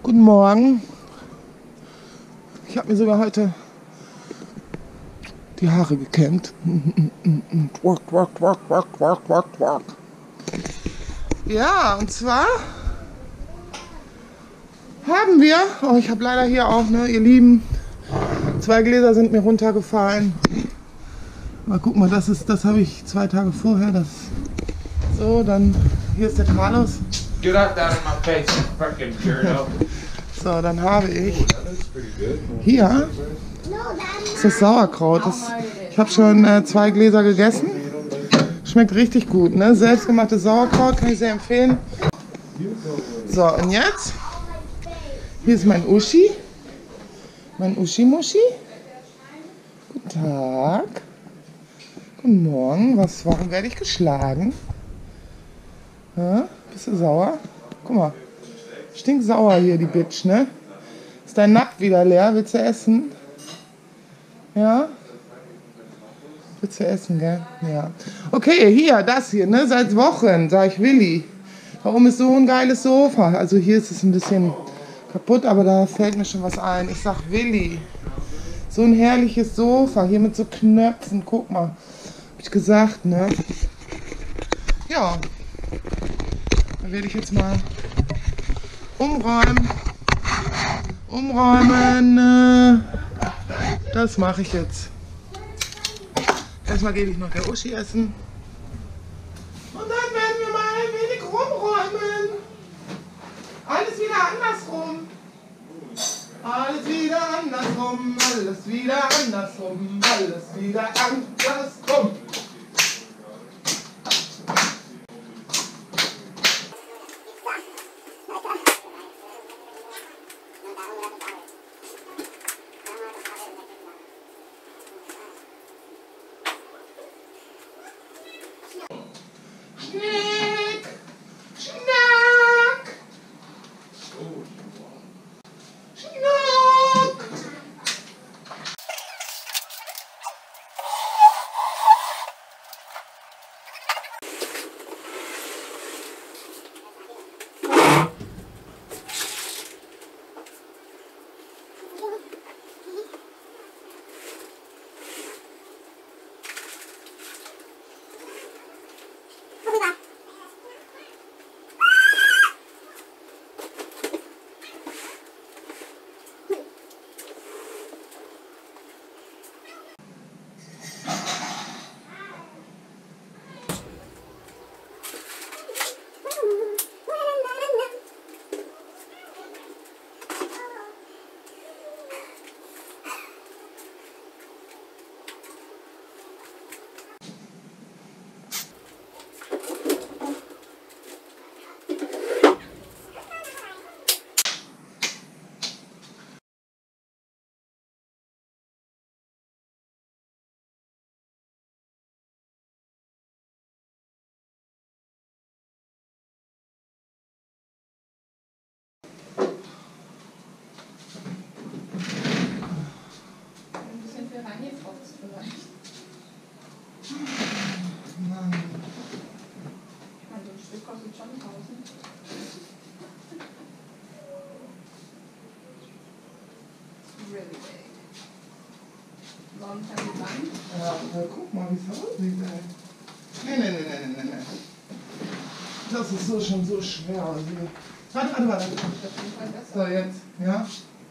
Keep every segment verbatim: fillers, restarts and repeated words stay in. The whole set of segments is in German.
Guten Morgen. Ich habe mir sogar heute die Haare gekämmt. Twerk, twerk, twerk, twerk, twerk, twerk, twerk. Ja, und zwar haben wir, oh, ich habe leider hier auch, ne, ihr Lieben, zwei Gläser sind mir runtergefallen. Aber guck mal, das ist, das habe ich zwei Tage vorher. Das so, dann hier ist der Carlos. Get out that in my face, you fucking weirdo. So, dann habe ich hier ist das Sauerkraut. Das, ich habe schon äh, zwei Gläser gegessen. Schmeckt richtig gut, ne? Selbstgemachtes Sauerkraut, kann ich sehr empfehlen. So, und jetzt hier ist mein Uschi. Mein Uschi-Muschi. Guten Tag. Guten Morgen. Was, warum werde ich geschlagen? Ja, bist du sauer? Guck mal. Stinksauer hier, die Bitch, ne? Ist dein Napf wieder leer? Willst du essen? Ja? Willst du essen, gell? Ja. Okay, hier, das hier, ne? Seit Wochen, sag ich Willi. Warum ist so ein geiles Sofa? Also hier ist es ein bisschen kaputt, aber da fällt mir schon was ein. Ich sag Willi. So ein herrliches Sofa, hier mit so Knöpfen. Guck mal. Hab ich gesagt, ne? Ja. Da werde ich jetzt mal umräumen. Umräumen. Das mache ich jetzt. Erstmal gebe ich noch der Uschi essen. Und dann werden wir mal ein wenig rumräumen. Alles wieder andersrum. Alles wieder andersrum. Alles wieder andersrum. Alles wieder andersrum. Schnick, schnack, schnuck. Ja, na, guck mal, wie es aussieht, ey. Nee, nee, nee, nee, nee, nee. Das ist so schon so schwer. Also, warte, warte, warte. So, jetzt, ja?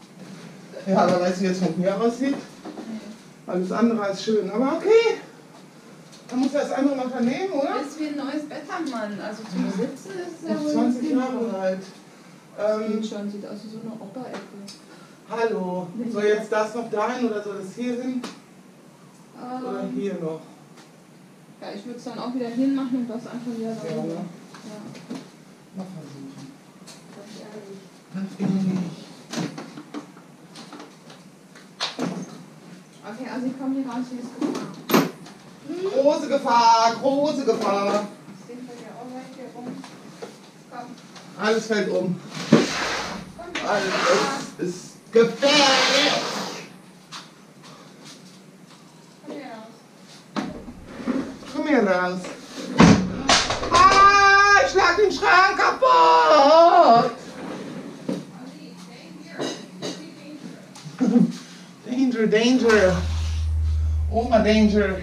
Ja, aber weißt du, wie es von mir aussieht? Alles andere als schön, aber okay. Man muss das andere noch vernehmen, oder? Das ist wie ein neues Bett am Mann. Also zum Sitzen ist es ja Noch wohl zwanzig Jahre alt. Ähm, Ähm, schon, sieht aus wie so eine Operecke. hallo. Soll jetzt das noch dahin oder soll das hier hin? Ähm, Oder hier noch? Ja, ich würde es dann auch wieder hinmachen und das einfach wieder da Ja, rüber. ne? Ja, Mal versuchen. das ist ehrlich. Ganz ehrlich. Okay, also ich komme hier raus, hier ist Gefahr. Große Gefahr, große Gefahr. Das Ding fällt ja auch gleich hier rum. Komm, Alles fällt um. komm. Alles ist gefährlich. Komm hier raus. Komm hier raus. Ah, ich schlag den Schrank kaputt. Danger. Oma Danger.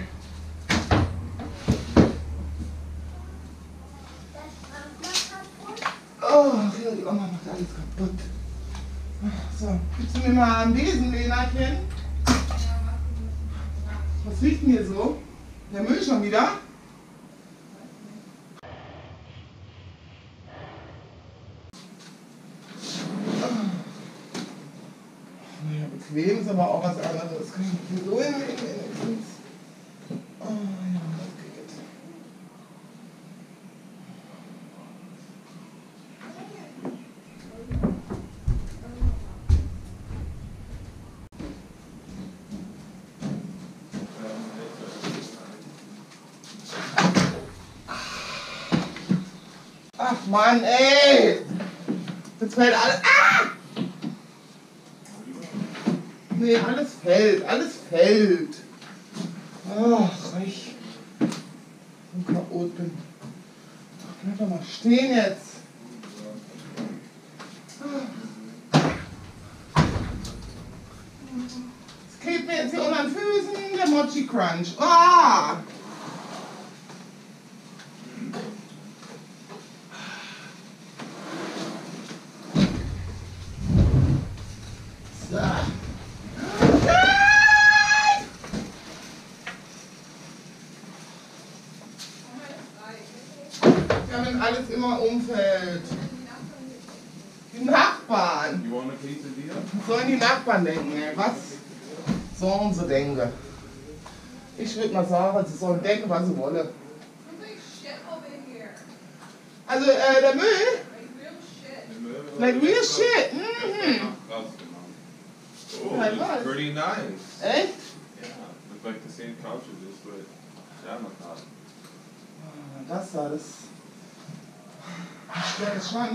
Oh, ja, die Oma macht alles kaputt. So, gibst du mir mal einen Besen, Lenachen? Was riecht denn hier so? Der Müll schon wieder? Naja, bequem ist aber auch was anderes. Kann ich hier so hinlegen wenigstens? Oh ja, das geht. Ach Mann, ey! Jetzt fällt alles. Ah! Nee, alles fällt, alles fällt. Ach, ich so Chaot bin. Bleib doch mal stehen jetzt. Es klebt mir jetzt hier unter den Füßen der Mochi Crunch. Ah! So. Ja, wenn alles immer umfällt. Die Nachbarn. You want a quesadilla? Was sollen die Nachbarn denken, ey? Was sollen sie denken? Ich würde mal sagen, sie sollen denken, was sie wollen. Also, äh, der Müll? Like real shit. Mhm. Oh, Like it's what? pretty nice. Echt? Yeah, look like the same couches as with Jamacon. Das da, das. Ich stelle es schon.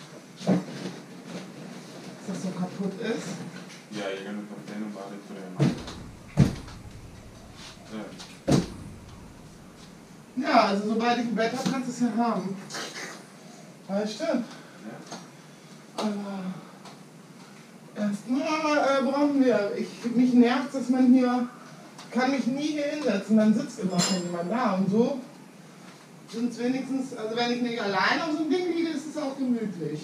Dass das so kaputt ist. Yeah, you're gonna complain about it today. Yeah. Ja, also sobald ich ein Bett habe, kannst du es ja haben. Weißt du? Yeah. Aber erstmal äh, brauchen wir, ich, mich nervt, dass man hier, kann mich nie hier hinsetzen, dann sitzt immer schon jemand da und so sind es wenigstens, also wenn ich nicht allein auf so einem Ding liege, ist es auch gemütlich.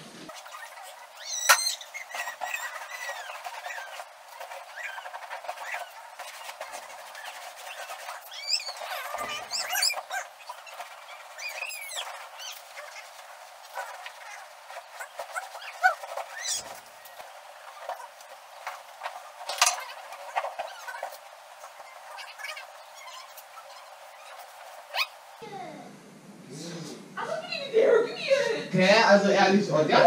Okay, also ehrlich, und ja,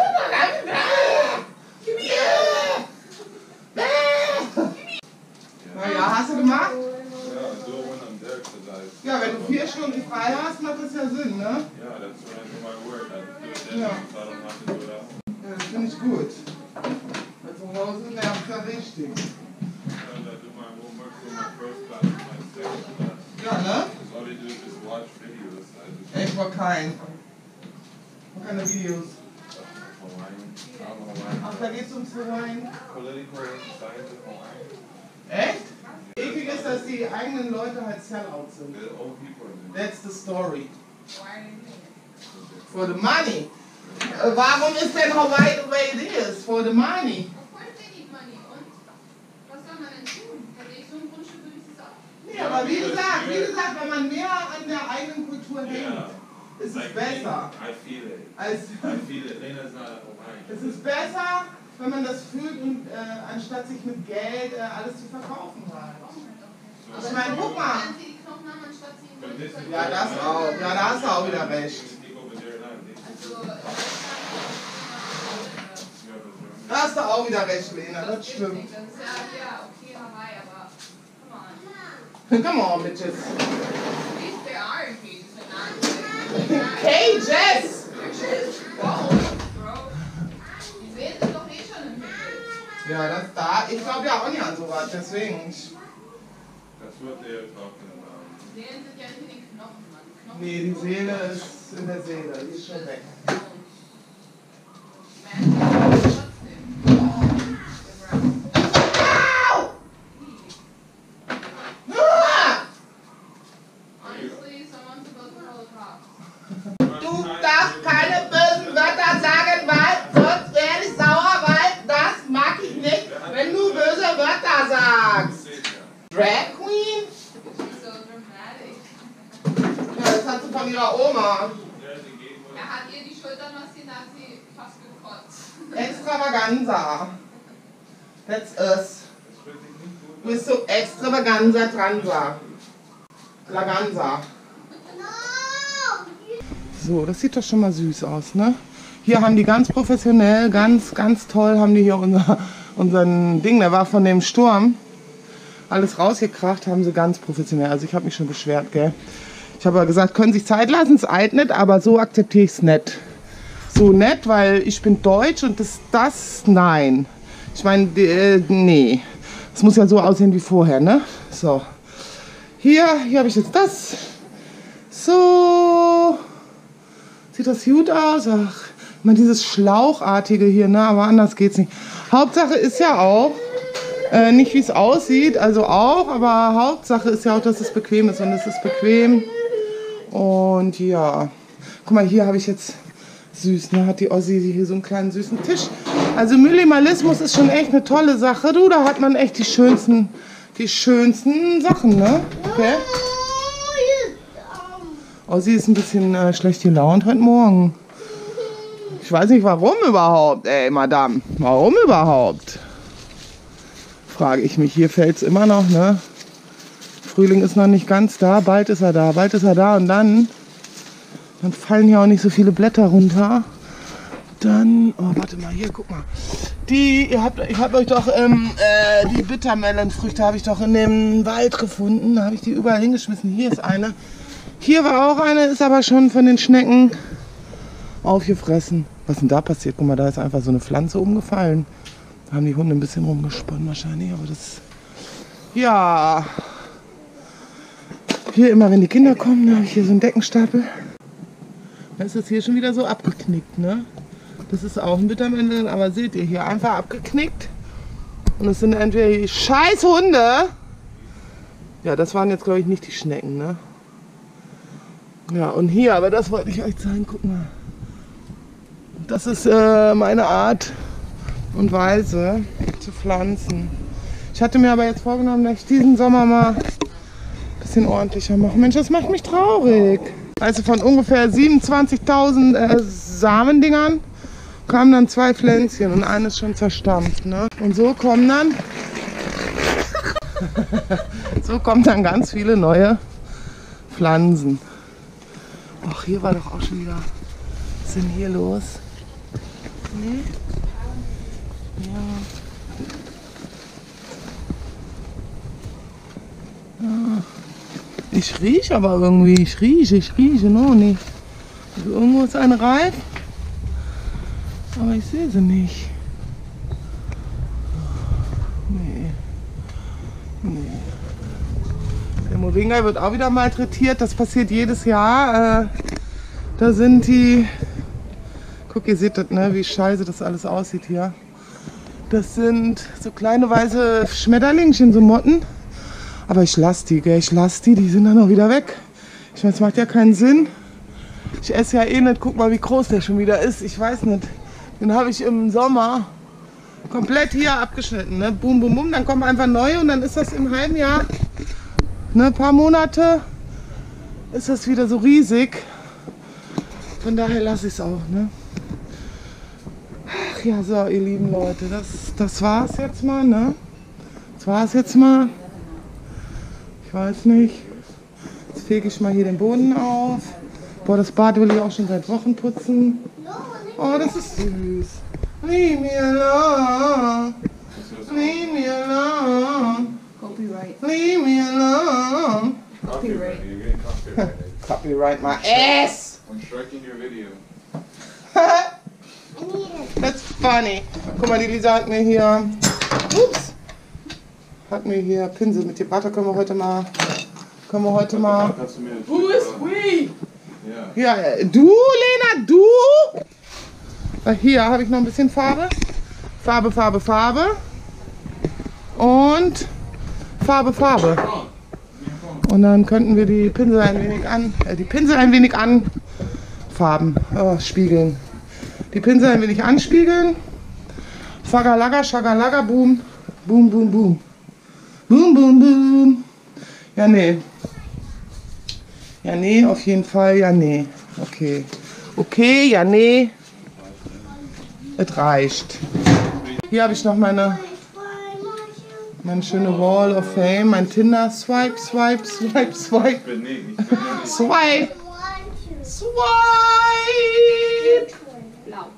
naja, hast du gemacht? Yeah, I do it when I'm there because I. Ja, wenn du vier Stunden frei hast, macht das ja Sinn, ne? Yeah, that's when I do my work. I do it then, Yeah. so I don't have to do it out. Ja, das finde ich gut. Weil zu Hause nervt ja richtig. Sometimes I do my homework for my first class and my second class. Ja, ne? Because all they do is just watch videos. I just Ich war kein. War keine Videos. Hawaiian. I'm Hawaiian. Ach, da geht's ums Hawaiian. Political science of Hawaiian. Echt? Eklig ist, dass die eigenen Leute halt Sellouts sind. The old people in That's the story. For the money. Äh, Warum ist denn Hawaii the way it is? For the money. Nee, aber wie gesagt, wie gesagt, wenn man mehr an der eigenen Kultur hängt, Yeah. ist es Like besser. I feel it. Als, I feel it. Lena's not a Hawaiian. es ist besser, wenn man das fühlt und äh, anstatt sich mit Geld äh, alles zu verkaufen halt. Ich meine, guck mal. Ja, das auch. Ja, da hast du auch wieder recht. Da hast du auch wieder recht, Lena, das stimmt. Come on, bitches. Hey, Jess! Ja, das da. Ich glaube ja auch nicht an sowas, deswegen. That's what they're talking about. Seelen sind ja nicht in den Knochen, Mann. Knochen Nee, die Seele ist in der Seele, die ist schon weg. trotzdem. Au! ihrer Oma. Er hat ihr die Schultern massiert, da hat sie fast gekotzt. Extravaganza. That's us. Du bist so extravaganza transa. Laganza. So, das sieht doch schon mal süß aus, ne? Hier haben die ganz professionell, ganz, ganz toll, haben die hier unser, unseren Ding, der war von dem Sturm, alles rausgekracht, haben sie ganz professionell. Also ich habe mich schon beschwert, gell? Ich habe aber gesagt, können sich Zeit lassen, es eignet, aber so akzeptiere ich es nicht. So nett, weil ich bin deutsch und das, das, nein. Ich meine, äh, nee. Es muss ja so aussehen wie vorher, ne? So. Hier, hier habe ich jetzt das. So. Sieht das gut aus? Ach, immer dieses Schlauchartige hier, ne? Aber anders geht's nicht. Hauptsache ist ja auch, äh, nicht wie es aussieht, also auch, aber Hauptsache ist ja auch, dass es bequem ist. Und es ist bequem. Und ja. Guck mal, hier habe ich jetzt süß, ne? Hat die Ossi hier so einen kleinen süßen Tisch. Also Minimalismus ist schon echt eine tolle Sache. Du, da hat man echt die schönsten, die schönsten Sachen, ne? Okay. Oh, sie ist ein bisschen äh, schlecht gelaunt heute Morgen. Ich weiß nicht, warum überhaupt, ey, Madame. Warum überhaupt? Frage ich mich. Hier fällt es immer noch, ne? Frühling ist noch nicht ganz da. Bald ist er da, bald ist er da. Und dann, dann fallen hier auch nicht so viele Blätter runter. Dann, oh, warte mal, hier, guck mal. Die, ihr habt, ich habe euch doch, ähm, äh, die Bittermelonfrüchte habe ich doch in dem Wald gefunden. Da habe ich die überall hingeschmissen. Hier ist eine. Hier war auch eine, ist aber schon von den Schnecken aufgefressen. Was ist denn da passiert? Guck mal, da ist einfach so eine Pflanze umgefallen. Da haben die Hunde ein bisschen rumgesponnen wahrscheinlich, aber das... Ja. Hier immer, wenn die Kinder kommen, da habe ich hier so einen Deckenstapel. Da ist das hier schon wieder so abgeknickt, ne? Das ist auch ein Bittermelon, aber seht ihr, hier einfach abgeknickt. Und es sind entweder die scheiß Hunde. Ja, das waren jetzt, glaube ich, nicht die Schnecken, ne? Ja, und hier, aber das wollte ich euch zeigen, guck mal. Das ist äh, meine Art und Weise zu pflanzen. Ich hatte mir aber jetzt vorgenommen, dass ich diesen Sommer mal ein bisschen ordentlicher mache. Mensch, das macht mich traurig. Also von ungefähr siebenundzwanzigtausend äh, Samendingern kamen dann zwei Pflänzchen und eines schon zerstampft, ne? Und so kommen dann so kommen dann ganz viele neue Pflanzen. Ach, hier war doch auch schon wieder. Was ist denn hier los? Nee? Ja. Ah. Ich rieche aber irgendwie. Ich rieche, ich rieche noch nicht. Also irgendwo ist eine reif. Aber ich sehe sie nicht. Nee. Nee. Der Moringa wird auch wieder malträtiert. Das passiert jedes Jahr. Äh, da sind die... Guck, ihr seht das, ne, wie scheiße das alles aussieht hier. Das sind so kleine weiße Schmetterlingchen, so Motten. Aber ich lasse die, gell? Ich lasse die. Die sind dann auch wieder weg. Ich meine, es macht ja keinen Sinn. Ich esse ja eh nicht. Guck mal, wie groß der schon wieder ist. Ich weiß nicht. Den habe ich im Sommer komplett hier abgeschnitten. Ne? Boom, boom, boom. Dann kommen einfach neue und dann ist das im halben Jahr, ne, ein paar Monate, ist das wieder so riesig. Von daher lasse ich es auch. Ne? Ach ja, so, ihr lieben Leute, das, das war es jetzt mal. Ne? Das war es jetzt mal. Ich weiß nicht. Jetzt fege ich mal hier den Boden auf. Boah, das Bad will ich auch schon seit Wochen putzen. Oh, das ist süß. Leave me alone. Leave me alone. Copyright. Leave me alone. Copyright. You're getting copyrighted. Copyright my ass. I'm striking your video. That's funny. Guck mal, die Lisa hat mir hier... Ups. Hat mir hier Pinsel mit dir. Warte, können wir heute mal... Können wir heute mal... Kannst du mir das Who is we? Ja. Ja, äh, du, Lena, du? Hier habe ich noch ein bisschen Farbe. Farbe, Farbe, Farbe. Und Farbe, Farbe. Und dann könnten wir die Pinsel ein wenig an, äh, die Pinsel ein wenig anfarben, oh, spiegeln. Die Pinsel ein wenig anspiegeln. Fagalaga, Schagalaga, boom. Boom, boom, boom. Boom, boom, boom. Ja, nee. Ja, nee, auf jeden Fall, ja, nee. Okay. Okay, ja, nee. Es reicht. Hier habe ich noch meine, meine schöne Wall of Fame, mein Tinder. Swipe, swipe, swipe, swipe. Swipe. Swipe. Blau.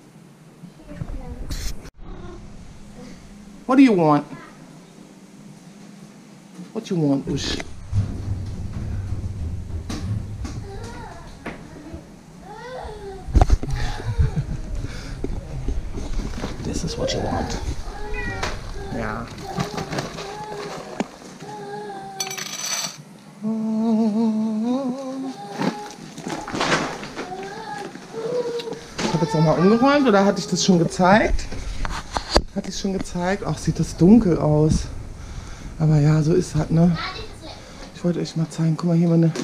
What do you want? What you want, Ush? This is what you want. Ja. Ich habe jetzt nochmal umgeräumt, oder hatte ich das schon gezeigt? Hatte ich schon gezeigt? Ach, sieht das dunkel aus. Aber ja, so ist halt, ne? Ich wollte euch mal zeigen. Guck mal, hier meine...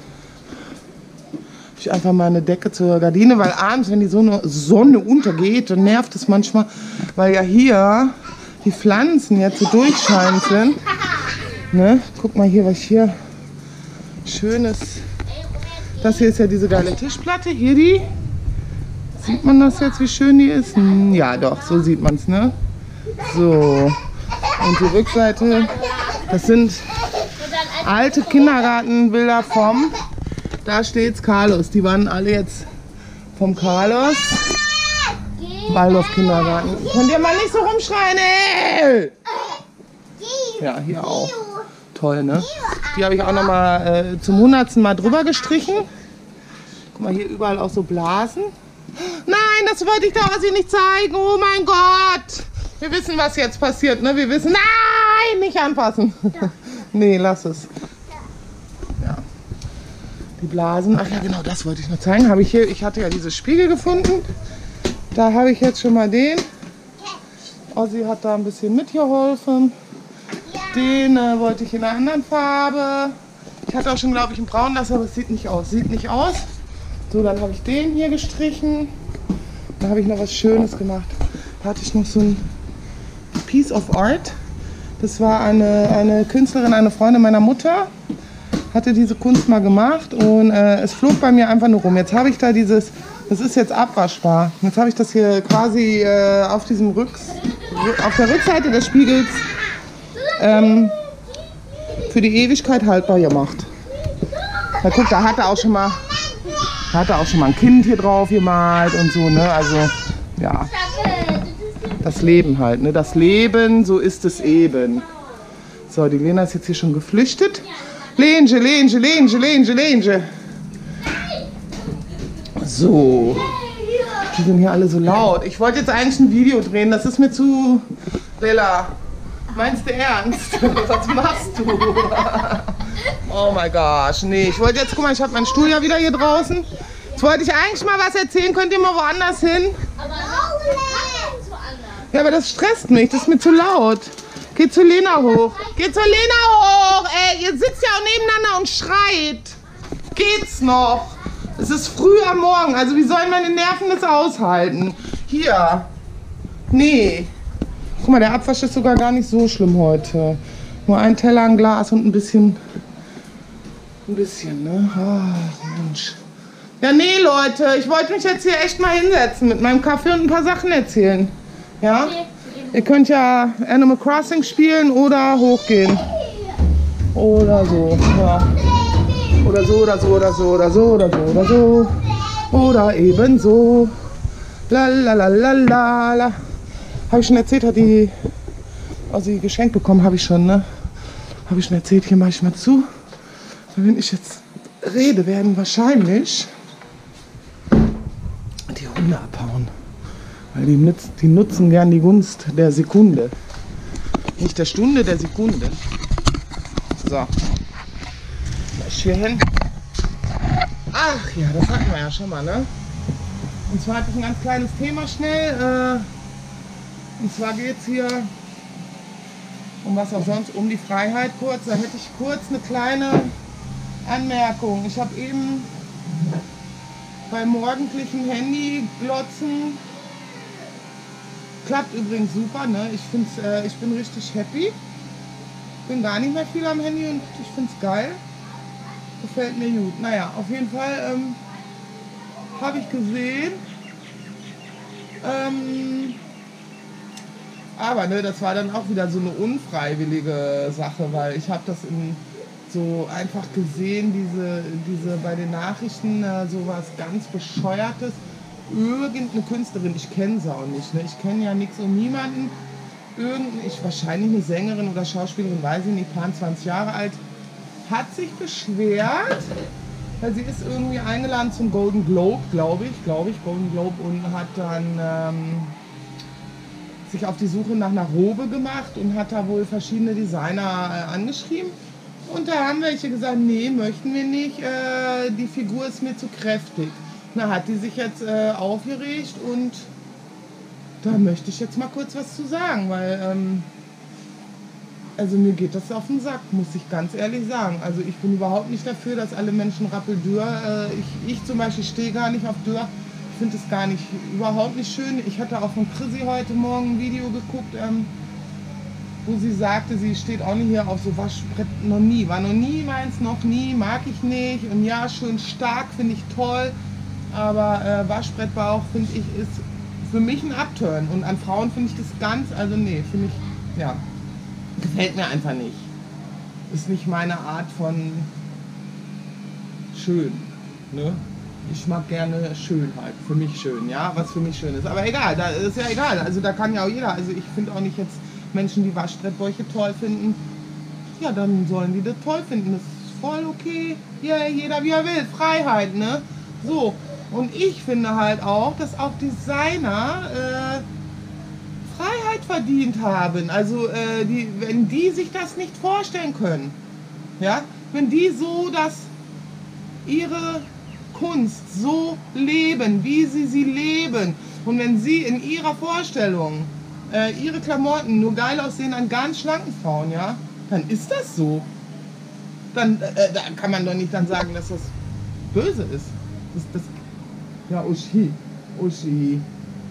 Ich einfach mal eine Decke zur Gardine, weil abends, wenn die Sonne, Sonne untergeht, dann nervt es manchmal, weil ja hier die Pflanzen jetzt so durchscheinend sind. Ne? Guck mal hier, was hier schönes. Das hier ist ja diese geile Tischplatte. Hier die. Sieht man das jetzt, wie schön die ist? Hm, ja, doch, so sieht man es, ne? So. Und die Rückseite, das sind alte Kindergartenbilder vom, da steht's Carlos. Die waren alle jetzt vom Carlos. Waldorf Kindergarten. Könnt ihr mal nicht so rumschreien, ey! Ja, hier auch. Toll, ne? Die habe ich auch noch mal äh, zum hundertsten Mal drüber gestrichen. Guck mal, hier überall auch so Blasen. Nein, das wollte ich doch Ossi nicht zeigen. Oh mein Gott. Wir wissen, was jetzt passiert, ne? Wir wissen... Nein, nicht anfassen. Nee, lass es. Ja. Die Blasen. Ach ja, genau, das wollte ich noch zeigen. Habe ich hier... Ich hatte ja diese Spiegel gefunden. Da habe ich jetzt schon mal den. Ossi hat da ein bisschen mitgeholfen. Den äh, wollte ich in einer anderen Farbe. Ich hatte auch schon, glaube ich, einen braunen lassen, aber es sieht nicht aus. Sieht nicht aus. So, dann habe ich den hier gestrichen. Da habe ich noch was Schönes gemacht. Da hatte ich noch so ein Piece of Art. Das war eine, eine Künstlerin, eine Freundin meiner Mutter. Hatte diese Kunst mal gemacht und äh, es flog bei mir einfach nur rum. Jetzt habe ich da dieses, das ist jetzt abwaschbar. Jetzt habe ich das hier quasi äh, auf diesem Rücks, auf der Rückseite des Spiegels ähm, für die Ewigkeit haltbar gemacht. Na guck, da hat er auch schon mal, hat er auch schon mal ein Kind hier drauf gemalt und so, ne? Also ja, das Leben halt, ne? Das Leben, so ist es eben. So, die Lena ist jetzt hier schon geflüchtet. Lenje, Lenje, Lenje, Lenje, Lenje. So, die sind hier alle so laut. Ich wollte jetzt eigentlich ein Video drehen, das ist mir zu... Bella, meinst du ernst? Was machst du? Oh mein Gott, nee, ich wollte jetzt, guck mal, ich habe meinen Stuhl ja wieder hier draußen. Jetzt wollte ich eigentlich mal was erzählen, könnt ihr mal woanders hin? Ja, aber das stresst mich, das ist mir zu laut. Geh zu Lena hoch. Geh zu Lena hoch, ey, ihr sitzt ja auch nebeneinander und schreit. Geht's noch? Es ist früh am Morgen, also wie sollen meine Nerven das aushalten? Hier. Nee. Guck mal, der Abwasch ist sogar gar nicht so schlimm heute. Nur ein Teller, ein Glas und ein bisschen... Ein bisschen, ne? Oh, Mensch. Ja, nee, Leute, ich wollte mich jetzt hier echt mal hinsetzen mit meinem Kaffee und ein paar Sachen erzählen. Ja? Ihr könnt ja Animal Crossing spielen oder hochgehen. Oder so, ja. Oder so, oder so, oder so, oder so, oder so, oder so. Oder eben so. La la la la la la. Habe ich schon erzählt, hat die Ossi geschenkt bekommen, habe ich schon, ne? Habe ich schon erzählt, hier mache ich mal zu. Wenn ich jetzt rede, werden wahrscheinlich die Hunde abhauen. Weil die, nutz, die nutzen gern die Gunst der Sekunde. Nicht der Stunde, der Sekunde. So. Gleich hier hin. Ach ja, das hatten wir ja schon mal, ne? Und zwar hatte ich ein ganz kleines Thema schnell. Äh, und zwar geht es hier um was auch sonst, um die Freiheit kurz. Da hätte ich kurz eine kleine Anmerkung. Ich habe eben beim morgendlichen Handyglotzen, klappt übrigens super, ne? Ich, find's, äh, ich bin richtig happy. Bin gar nicht mehr viel am Handy und ich finde es geil. Gefällt mir gut. Naja, auf jeden Fall ähm, habe ich gesehen. Ähm, aber ne, das war dann auch wieder so eine unfreiwillige Sache, weil ich habe das in so einfach gesehen, diese, diese bei den Nachrichten äh, sowas ganz Bescheuertes. Irgendeine Künstlerin, ich kenne sie auch nicht, ne? Ich kenne ja nichts und niemanden. Irgendeine, ich, wahrscheinlich eine Sängerin oder Schauspielerin, weiß ich nicht, paar zwanzig Jahre alt, hat sich beschwert, weil sie ist irgendwie eingeladen zum Golden Globe, glaube ich, glaube ich, Golden Globe, und hat dann ähm, sich auf die Suche nach einer Robe gemacht und hat da wohl verschiedene Designer äh, angeschrieben. Und da haben welche gesagt, nee, möchten wir nicht, äh, die Figur ist mir zu kräftig. Na, hat die sich jetzt äh, aufgeregt und da möchte ich jetzt mal kurz was zu sagen, weil ähm, also mir geht das auf den Sack, muss ich ganz ehrlich sagen. Also ich bin überhaupt nicht dafür, dass alle Menschen rappeldürr, äh, ich, ich zum Beispiel stehe gar nicht auf Dürr, ich finde es gar nicht, überhaupt nicht schön. Ich hatte auch von Chrissy heute Morgen ein Video geguckt, ähm, wo sie sagte, sie steht auch nicht hier auf so Waschbrett, noch nie, war noch nie meins, noch nie, mag ich nicht. Und ja, schön stark, finde ich toll, aber äh, Waschbrettbauch, finde ich, ist für mich ein Upturn. Und an Frauen finde ich das ganz, also nee, finde ich, ja, gefällt mir einfach nicht. Ist nicht meine Art von schön, ne? Ich mag gerne Schönheit, für mich schön, ja, was für mich schön ist. Aber egal, da ist ja egal, also da kann ja auch jeder, also ich finde auch nicht jetzt Menschen, die Waschbrettbäuche toll finden, ja, dann sollen die das toll finden, das ist voll okay, ja, jeder wie er will, Freiheit, ne? So, und ich finde halt auch, dass auch Designer äh, Freiheit verdient haben, also äh, die, wenn die sich das nicht vorstellen können, ja, wenn die so das, ihre Kunst so leben, wie sie sie leben, und wenn sie in ihrer Vorstellung äh, ihre Klamotten nur geil aussehen an ganz schlanken Frauen, ja, dann ist das so. Dann äh, da kann man doch nicht dann sagen, dass das böse ist. Das, das, ja, Uschi, Uschi,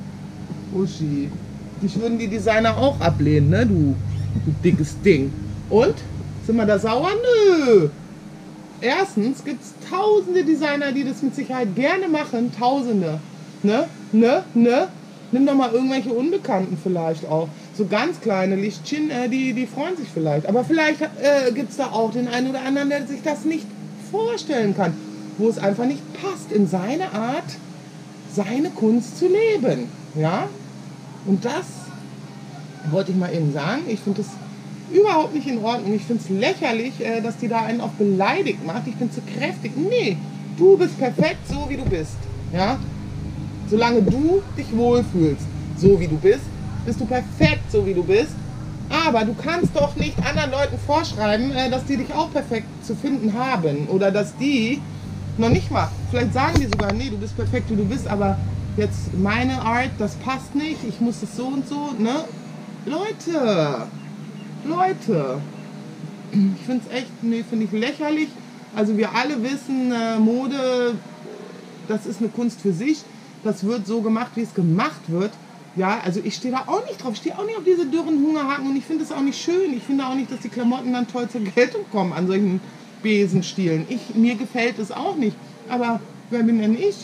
Uschi. Dich würden die Designer auch ablehnen, ne, du, du dickes Ding. Und? Sind wir da sauer? Nö. Erstens gibt es tausende Designer, die das mit Sicherheit gerne machen. Tausende. Ne? Ne? Ne? Nimm doch mal irgendwelche Unbekannten vielleicht auch. So ganz kleine Lichtchen, äh, die, die freuen sich vielleicht. Aber vielleicht äh, gibt es da auch den einen oder anderen, der sich das nicht vorstellen kann. Wo es einfach nicht passt in seine Art, seine Kunst zu leben. Ja? Und das wollte ich mal eben sagen. Ich finde das überhaupt nicht in Ordnung. Ich finde es lächerlich, äh, dass die da einen auch beleidigt macht. Ich bin zu kräftig. Nee, du bist perfekt, so wie du bist. Ja? Solange du dich wohlfühlst, so wie du bist, bist du perfekt, so wie du bist. Aber du kannst doch nicht anderen Leuten vorschreiben, äh, dass die dich auch perfekt zu finden haben. Oder dass die noch nicht mal, vielleicht sagen die sogar, nee, du bist perfekt, wie du bist, aber jetzt meine Art, das passt nicht, ich muss es so und so, ne? Leute, Leute, ich finde es echt, nee, finde ich lächerlich. Also wir alle wissen, äh, Mode, das ist eine Kunst für sich. Das wird so gemacht, wie es gemacht wird. Ja, also ich stehe da auch nicht drauf. Ich stehe auch nicht auf diese dürren Hungerhaken und ich finde das auch nicht schön. Ich finde auch nicht, dass die Klamotten dann toll zur Geltung kommen an solchen Besenstielen. Ich, mir gefällt es auch nicht. Aber wer bin denn ich?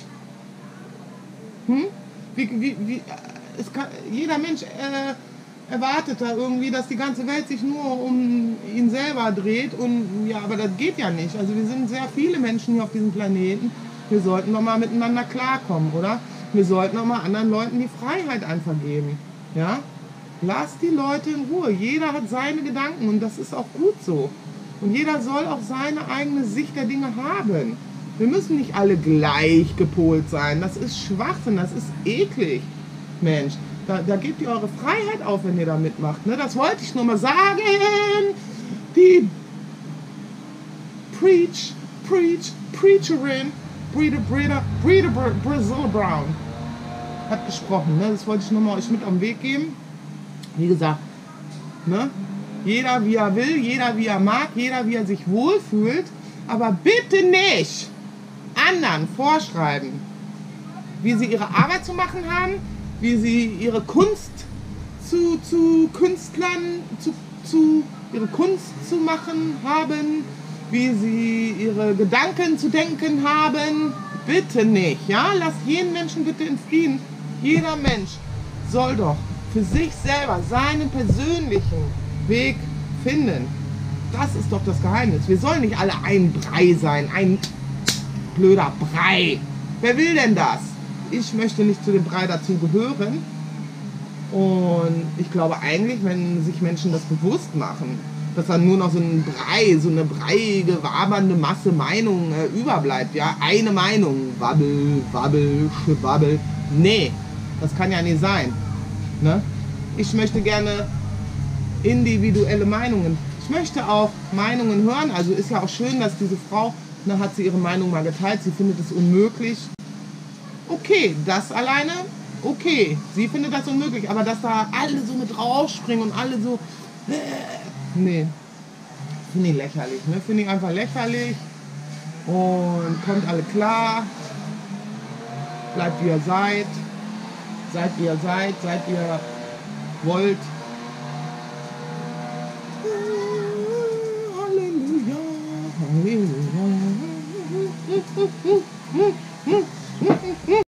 Hm? Wie, wie, wie, es kann, jeder Mensch äh, erwartet da irgendwie, dass die ganze Welt sich nur um ihn selber dreht. Und ja, aber das geht ja nicht. Also wir sind sehr viele Menschen hier auf diesem Planeten. Wir sollten doch mal miteinander klarkommen, oder? Wir sollten auch mal anderen Leuten die Freiheit einfach geben. Ja? Lass die Leute in Ruhe. Jeder hat seine Gedanken und das ist auch gut so. Und jeder soll auch seine eigene Sicht der Dinge haben. Wir müssen nicht alle gleich gepolt sein. Das ist Schwachsinn, das ist eklig. Mensch, da, da gebt ihr eure Freiheit auf, wenn ihr da mitmacht. Ne? Das wollte ich nur mal sagen. Die Preach, Preach, Preacherin, Breeder, Breeder, Breeder, Brazil Brown hat gesprochen. Ne? Das wollte ich nur mal euch mit auf den Weg geben. Wie gesagt, ne? Jeder wie er will, jeder wie er mag, jeder wie er sich wohlfühlt. Aber bitte nicht anderen vorschreiben, wie sie ihre Arbeit zu machen haben, wie sie ihre Kunst zu, zu Künstlern, zu, zu ihre Kunst zu machen haben, wie sie ihre Gedanken zu denken haben. Bitte nicht, ja? Lasst jeden Menschen bitte in Frieden. Jeder Mensch soll doch für sich selber seinen persönlichen Weg finden. Das ist doch das Geheimnis. Wir sollen nicht alle ein Brei sein, ein blöder Brei. Wer will denn das? Ich möchte nicht zu dem Brei dazu gehören. Und ich glaube eigentlich, wenn sich Menschen das bewusst machen, dass dann nur noch so ein Brei, so eine breiige, wabernde Masse Meinung äh, überbleibt, ja, eine Meinung, wabbel, wabbel, schwabbel, nee, das kann ja nicht sein, ne? Ich möchte gerne individuelle Meinungen, ich möchte auch Meinungen hören, also ist ja auch schön, dass diese Frau, ne, hat sie ihre Meinung mal geteilt, sie findet es unmöglich, okay, das alleine, okay, sie findet das unmöglich, aber dass da alle so mit draufspringen und alle so, äh, nee, finde ich lächerlich, ne? Finde ich einfach lächerlich und kommt alle klar, bleibt wie ihr seid, seid wie ihr seid, seid wie ihr wollt. Halleluja, Halleluja.